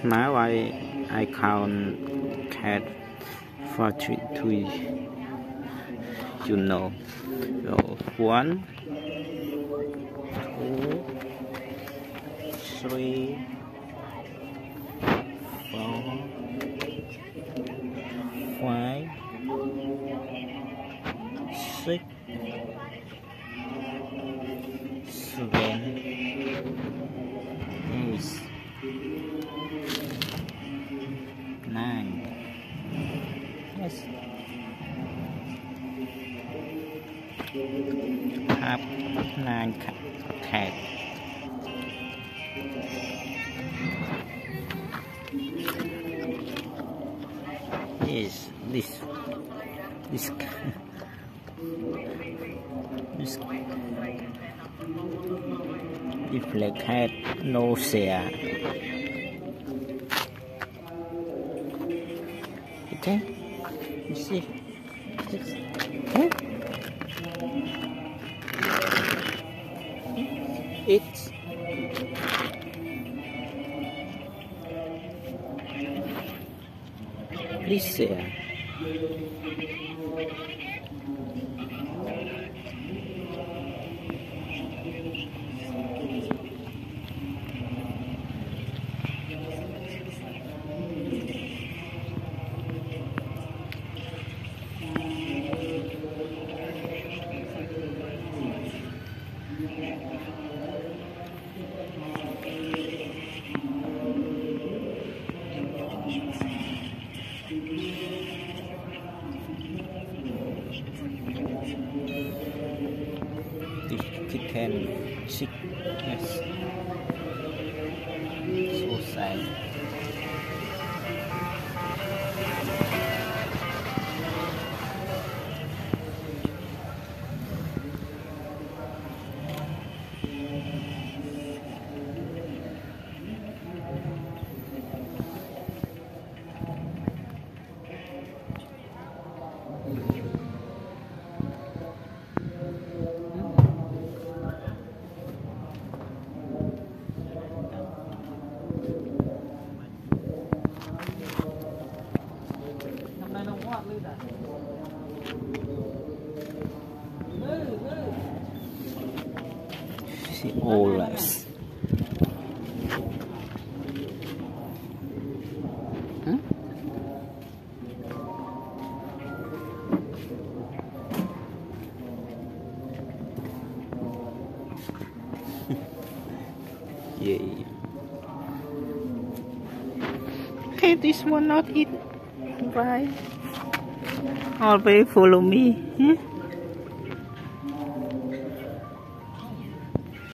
Now I count cat for three, you know. So 1, 2, 3, 4, 5, 6, 7, 8, 9. Yes. Have 9 cats. Yes, this if the cat no share. Okay, you see. Okay. It's please share. This kitten sick, yes, so sad. See all less. Yeah. Hey, this one not eat. Bye. Always follow me.